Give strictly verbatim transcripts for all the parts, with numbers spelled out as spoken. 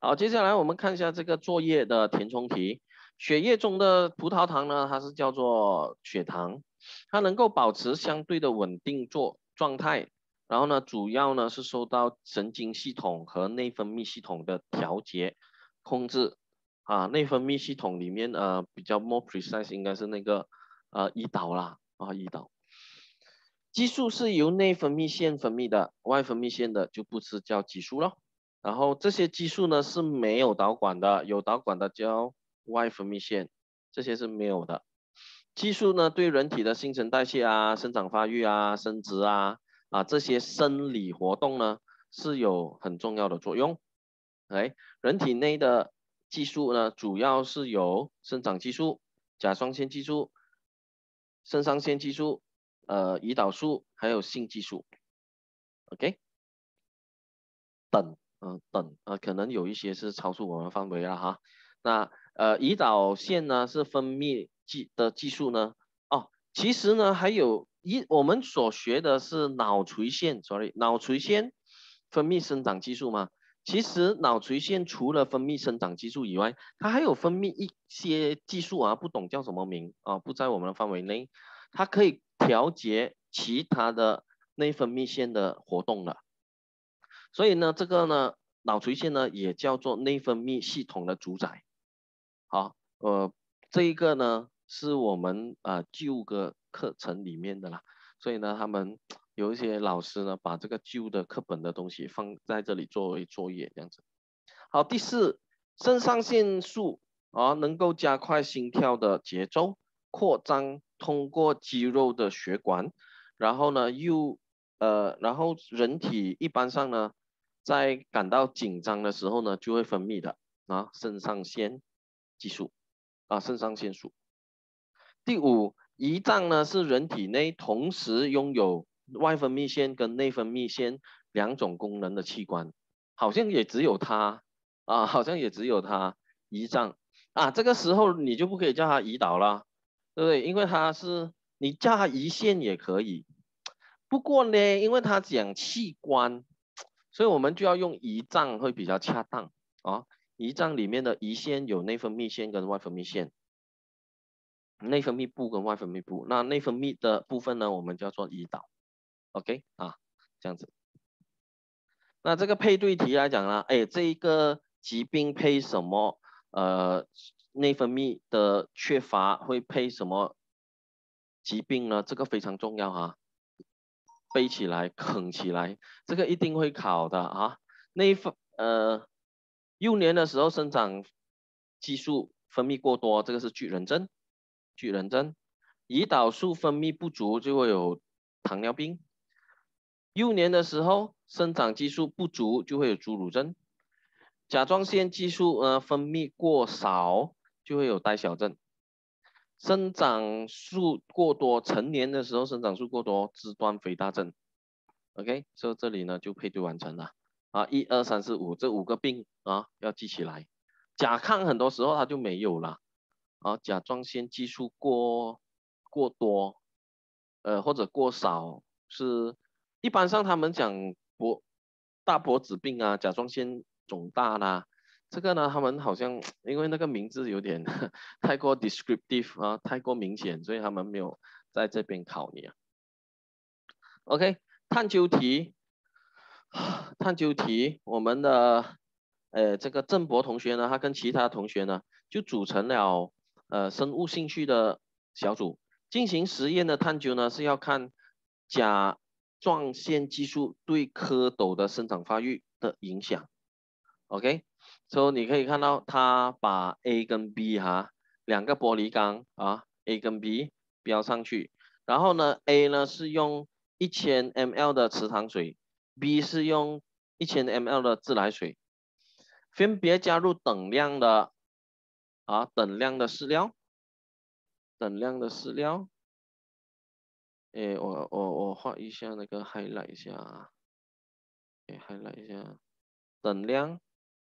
好，接下来我们看一下这个作业的填充题。血液中的葡萄糖呢，它是叫做血糖，它能够保持相对的稳定状状态。然后呢，主要呢是受到神经系统和内分泌系统的调节控制。啊，内分泌系统里面呃比较 more precise 应该是那个呃胰岛啦，啊胰岛。激素是由内分泌腺分泌的，外分泌腺的就不是叫激素咯。然后这些激素呢是没有导管的，有导管的叫外分泌腺，这些是没有的。激素呢对人体的新陈代谢啊、生长发育啊、生殖啊啊这些生理活动呢是有很重要的作用。哎，人体内的激素呢主要是由生长激素、甲状腺激素、肾上腺激素、呃胰岛素还有性激素。OK。等，嗯、呃、等，呃，可能有一些是超出我们范围了哈。那呃，胰岛腺呢是分泌激的激素呢，哦，其实呢还有一我们所学的是脑垂腺，sorry，脑垂腺分泌生长激素嘛。其实脑垂腺除了分泌生长激素以外，它还有分泌一些激素啊，不懂叫什么名啊，不在我们的范围内，它可以调节其他的内分泌腺的活动的。所以呢，这个呢，脑垂腺呢也叫做内分泌系统的主宰。好，呃，这一个呢是我们呃旧个课程里面的啦，所以呢，他们有一些老师呢把这个旧的课本的东西放在这里作为作业这样子。好，第四，肾上腺素啊能够加快心跳的节奏，扩张通过肌肉的血管，然后呢又呃，然后人体一般上呢。在感到紧张的时候呢，就会分泌的啊肾上腺激素啊肾上腺素。第五，胰脏呢是人体内同时拥有外分泌腺跟内分泌腺两种功能的器官，好像也只有它啊，好像也只有它胰脏啊。这个时候你就不可以叫它胰岛了，对不对？因为它是你叫它胰腺也可以，不过呢，因为它讲器官。所以我们就要用胰脏会比较恰当啊。胰脏里面的胰腺有内分泌腺跟外分泌腺，内分泌部跟外分泌部。那内分泌的部分呢，我们叫做胰岛。OK 啊，这样子。那这个配对题来讲呢，哎，这一个疾病配什么？呃，内分泌的缺乏会配什么疾病呢？这个非常重要哈。背起来，啃起来，这个一定会考的啊。内分呃，幼年的时候生长激素分泌过多，这个是巨人症。巨人症，胰岛素分泌不足就会有糖尿病。幼年的时候生长激素不足就会有侏儒症。甲状腺激素呃分泌过少就会有代谢症。生长素过多，成年的时候生长素过多，肢端肥大症。OK， 所以这里呢就配对完成了啊，一二三四五这五个病啊要记起来。甲亢很多时候它就没有了啊，甲状腺激素过过多，呃或者过少是一般上他们讲脖大脖子病啊，甲状腺肿大啦，这个呢他们好像因为那个名字有点太过 descriptive 啊，太过明显，所以他们没有在这边考你啊。OK， 探究题。探究题，我们的呃这个郑博同学呢，他跟其他同学呢就组成了呃生物兴趣的小组，进行实验的探究呢是要看甲状腺激素对蝌蚪的生长发育的影响。OK， 所以你可以看到他把 A 跟 B 哈两个玻璃缸啊 A 跟 B 标上去，然后呢 A 呢是用一千 M L 的池塘水。B 是用一千 M L 的自来水，分别加入等量的啊等量的饲料，等量的饲料。诶，我我我画一下那个 highlight 一下，诶 highlight 一下，等量，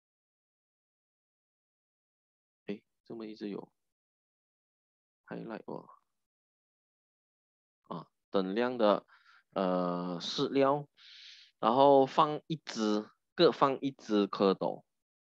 诶，这么一直有 highlight 哦，啊，等量的呃饲料，然后放一只，各放一只蝌蚪。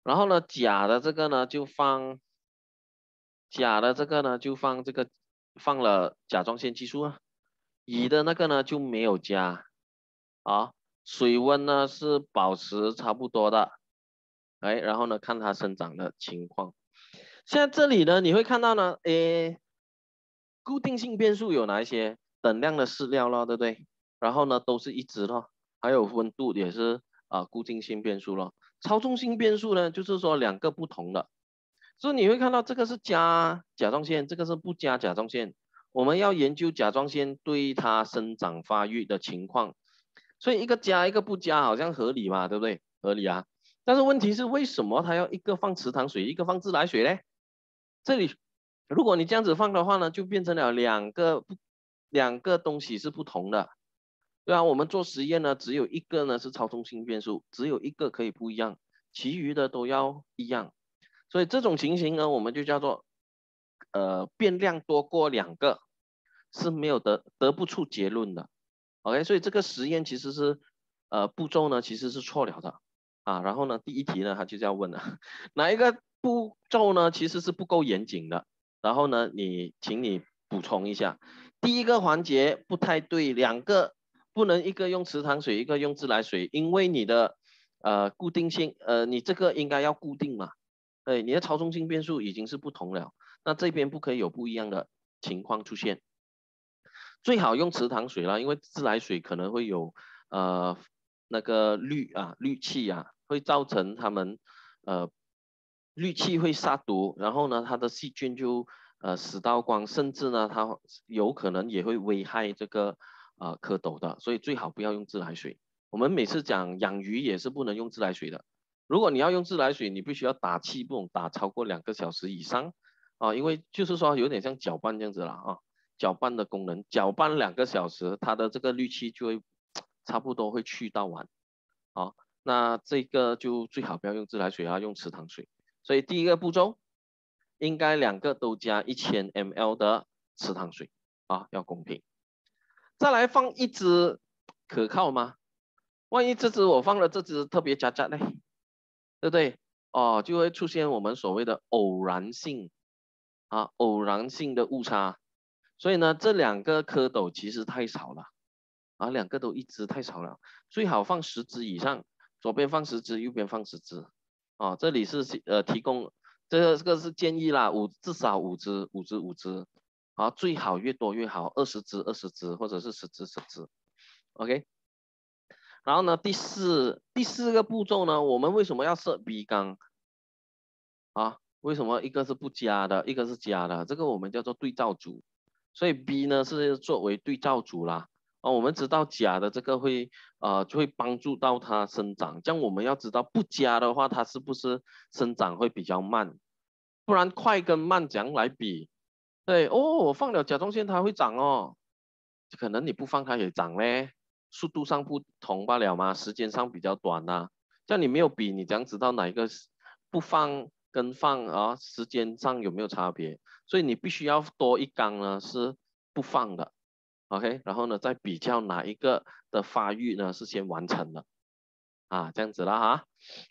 然后呢，甲的这个呢就放，甲的这个呢就放这个放了甲状腺激素啊，乙的那个呢就没有加，啊，水温呢是保持差不多的，哎，然后呢看它生长的情况。现在这里呢你会看到呢，诶，固定性变数有哪一些？等量的饲料咯，对不对？然后呢都是一直咯，还有温度也是啊、呃、固定性变数咯。操纵性变数呢就是说两个不同的。所以你会看到这个是加甲状腺，这个是不加甲状腺。我们要研究甲状腺对它生长发育的情况，所以一个加一个不加好像合理嘛，对不对？合理啊。但是问题是为什么它要一个放池塘水，一个放自来水呢？这里如果你这样子放的话呢，就变成了两个不两个东西是不同的。对啊，我们做实验呢，只有一个呢是操纵性变数，只有一个可以不一样，其余的都要一样。所以这种情形呢，我们就叫做呃变量多过两个是没有得得不出结论的。OK，所以这个实验其实是呃步骤呢其实是错了的啊。然后呢，第一题呢他就这样问了，哪一个步骤呢其实是不够严谨的？然后呢，你请你补充一下。第一个环节不太对，两个不能一个用池塘水，一个用自来水，因为你的呃固定性，呃你这个应该要固定嘛，对，你的操纵性变数已经是不同了，那这边不可以有不一样的情况出现。最好用池塘水啦，因为自来水可能会有呃那个氯啊氯气啊，会造成它们呃氯气会杀毒，然后呢它的细菌就呃死到光，甚至呢它有可能也会危害这个呃蝌蚪的，所以最好不要用自来水。我们每次讲养鱼也是不能用自来水的，如果你要用自来水，你必须要打气，不能打超过两个小时以上啊，因为就是说有点像搅拌这样子了啊。搅拌的功能，搅拌两个小时，它的这个氯气就会差不多会去到完。好，那这个就最好不要用自来水啊，用池塘水。所以第一个步骤，应该两个都加一千 M L 的池塘水啊，要公平。再来放一支，可靠吗？万一这支我放了这支特别渣渣呢，对不对？哦，就会出现我们所谓的偶然性啊，偶然性的误差。所以呢，这两个蝌蚪其实太少了，啊，两个都一只太少了，最好放十只以上，左边放十只，右边放十只，啊，这里是呃提供这个这个是建议啦，五至少五只，五只五只，啊，最好越多越好，二十只二十只或者是十只十只 ，OK。然后呢，第四第四个步骤呢，我们为什么要设 B 缸啊？为什么一个是不加的，一个是加的？这个我们叫做对照组。所以 B 呢是作为对照组啦，啊，我们知道甲的这个会呃就会帮助到它生长，这样我们要知道不加的话，它是不是生长会比较慢，不然快跟慢怎样来比？对哦，我放了甲状腺它会长哦，可能你不放它也长嘞，速度上不同罢了嘛，时间上比较短呐、啊，这样你没有比，你怎样知道哪一个不放跟放啊时间上有没有差别？所以你必须要多一缸呢是不放的 ，OK，然后呢再比较哪一个的发育呢是先完成的啊，这样子啦哈。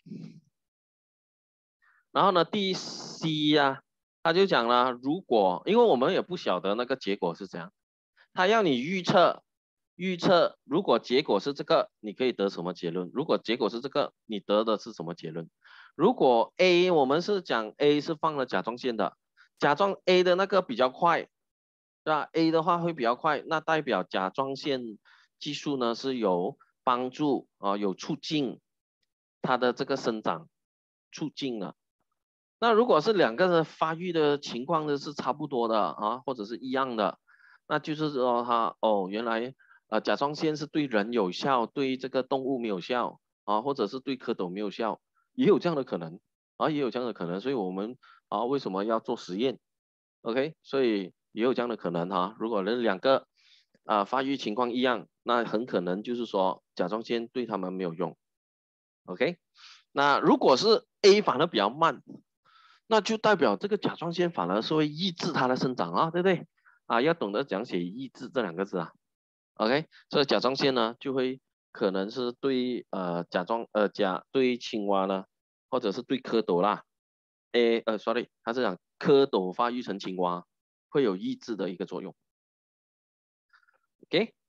然后呢第 C 呀、啊，他就讲了，如果因为我们也不晓得那个结果是怎样，他要你预测预测，如果结果是这个，你可以得什么结论？如果结果是这个，你得的是什么结论？如果 A 我们是讲 A 是放了甲状腺的，甲状 A 的那个比较快，对吧 ？A 的话会比较快，那代表甲状腺激素呢是有帮助啊、呃，有促进它的这个生长，促进了。那如果是两个人发育的情况呢是差不多的啊，或者是一样的，那就是说它哦原来呃甲状腺是对人有效，对这个动物没有效啊，或者是对蝌蚪没有效，也有这样的可能啊，也有这样的可能，所以我们啊为什么要做实验 ？OK，所以也有这样的可能哈、啊。如果人两个啊发育情况一样，那很可能就是说甲状腺对他们没有用。OK，那如果是 A 反而比较慢。那就代表这个甲状腺反而是会抑制它的生长啊，对不对？啊，要懂得讲写抑制这两个字啊。OK，所以甲状腺呢就会可能是对呃甲状呃甲对青蛙呢或者是对蝌蚪啦，诶，呃，sorry，它是讲蝌蚪发育成青蛙会有抑制的一个作用。OK，